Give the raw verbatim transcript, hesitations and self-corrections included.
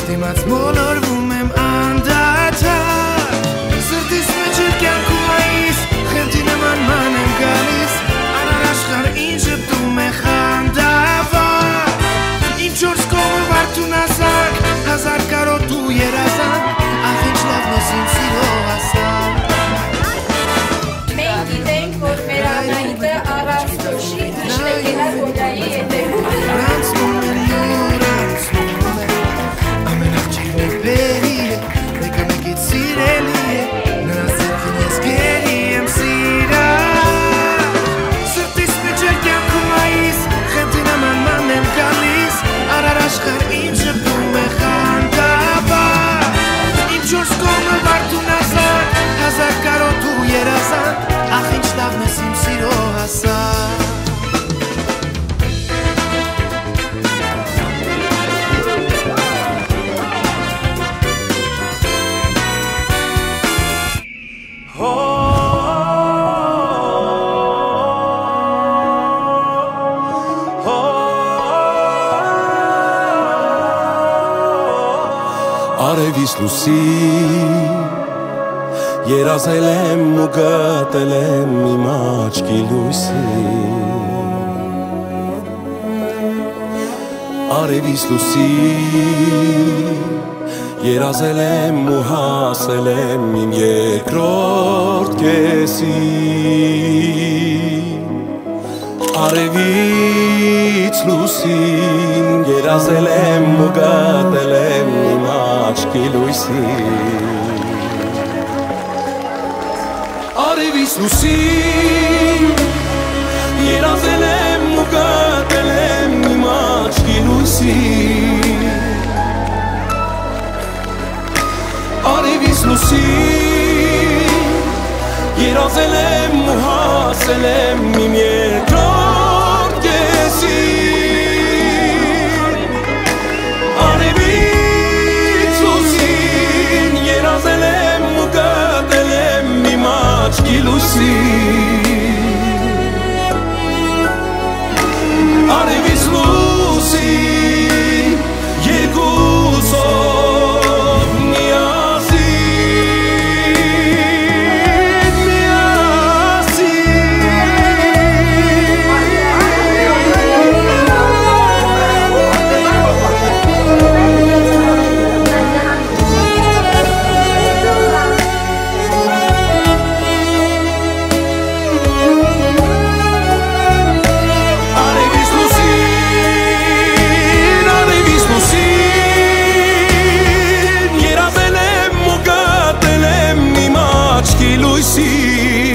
դիմաց մոլորվում եմ անդադար Սրտիս մեջ էր կյանքում այս խելքի նման ման եմ գալիս Արար աշխարհ ինձ ժպտում է խանդավառ Իմ չորս կողմը վարդուն ասակ Հազար կարոտ ու երազանք Ախ ինչ լավն ես իմ սիրո հասակ Մենք գիտենք, որ մեր Անահիտը առանց դոշի միշտ է գնալ Գոյայի հետևում Անցնում էր յուր, անցնում է Ամեն աղջիկն է բերի է Մեկը մեկից սիրելի է Նրանց ձեռքին ես գերի եմ սիրալ Սրտիս մեջ էր կյանքում այս Խելքի նման ման եմ գալիս Արար աշխարհ ինձ ժպտում է խանդավառ Իմ չորս կողմը վարդուն ասակ Հազար կարոտ ու երազանք Ախ ինչ լավն ես իմ սիրո հասակ Արևից լուսի երազել եմ ու գտել եմ իմ աչքի լույսի Արևից լուսի երազել եմ ու հասել եմ իմ երկրորդ կեսի Արևից լուսին երազել եմ ու գտել եմ իմ աչքի լույսի Արևից լուսին երազել եմ ու գտել եմ իմ աչքի լույսի Արևից լուսին երազել եմ ու հասել եմ իմ երկրորդ կեսի Արևից լուսին երազել եմ ու գտել եմ իմ աչքի լույսի Արևից լուսին երկուսով միասին Լույսի